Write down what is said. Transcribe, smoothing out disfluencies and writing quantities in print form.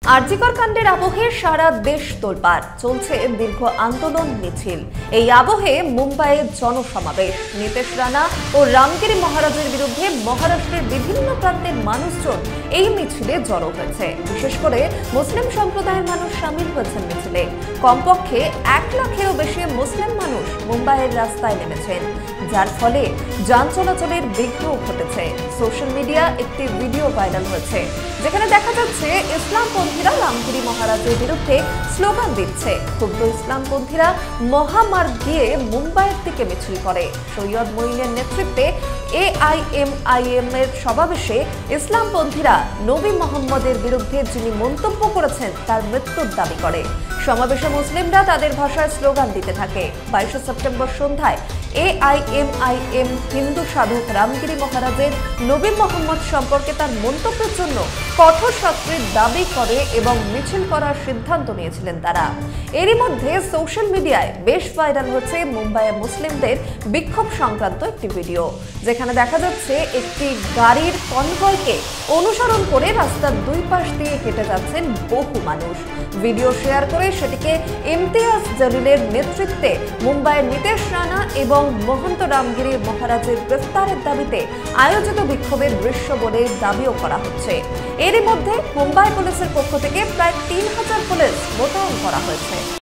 আরজিকর কাণ্ডের আবহে সারা দেশ তোলপাড়, চলছে দীর্ঘ আন্দোলন মিছিল। এই আবহে মুম্বাইয়ে জনসমাবেশ। নীতিশ রানা ও রামগিরি মহারাজের বিরুদ্ধে মহারাষ্ট্রের বিভিন্ন প্রান্তের মানুষজন এই মিছিলে জড়ো হয়েছে। বিশেষ করে মুসলিম সম্প্রদায়ের মানুষ সামিল হয়েছেন মিছিলে। কমপক্ষে 1 লাখেরও বেশি মুসলিম মানুষ মুম্বাইয়ের রাস্তায় নেমেছেন, যার ফলে যান চলাচলের বিঘ্ন ঘটেছে। সোশ্যাল মিডিয়া একটি ভিডিও ভাইরাল হয়েছে, যেখানে দেখা যাচ্ছে ইসলামপন্থীরা রামগিরি মহারাজের বিরুদ্ধে স্লোগান দিচ্ছে। ক্ষুব্ধ ইসলামপন্থীরা মহামার্গ দিয়ে মুম্বাইয়ের দিকে মিছিল করে। সৈয়দ মঈনের নেতৃত্বে AIMIM এর সমাবেশে ইসলামপন্থীরা নবী মোহাম্মদের বিরুদ্ধে যিনি মন্তব্য করেছেন তার মৃত্যুর দাবি করে। সমাবেশে মুসলিমরা তাদের ভাষায় স্লোগান দিতে থাকে। 22 সেপ্টেম্বর সন্ধ্যায় AIMIM হিন্দু সাধক রামগিরি মহারাজের নবী মোহাম্মদ সম্পর্কে তার মন্তব্যের জন্য কঠোর শাস্তির দাবি করে এবং মিছিল করার সিদ্ধান্ত নিয়েছিলেন তারা। এরই মধ্যে সোশ্যাল মিডিয়ায় বেশ ভাইরাল হচ্ছে মুম্বাইয়ের মুসলিমদের বিক্ষোভ সংক্রান্ত একটি ভিডিও, যেখানে দেখা যাচ্ছে একটি গাড়ির কনভয়কে অনুসরণ করে রাস্তার দুই পাশ দিয়ে হেঁটে যাচ্ছেন বহু মানুষ। ভিডিও শেয়ার করে সেটিকে ইমতিয়াজ জলিলের নেতৃত্বে মুম্বাইয়ের নীতিশ রানা এবং মহন্ত রামগিরি মহারাজের গ্রেফতারের দাবিতে আয়োজিত বিক্ষোভের দৃশ্য বলে দাবিও করা হচ্ছে। এরই মধ্যে মুম্বাই পুলিশের পক্ষ থেকে প্রায় 3000 পুলিশ মোতায়েন করা হয়েছে।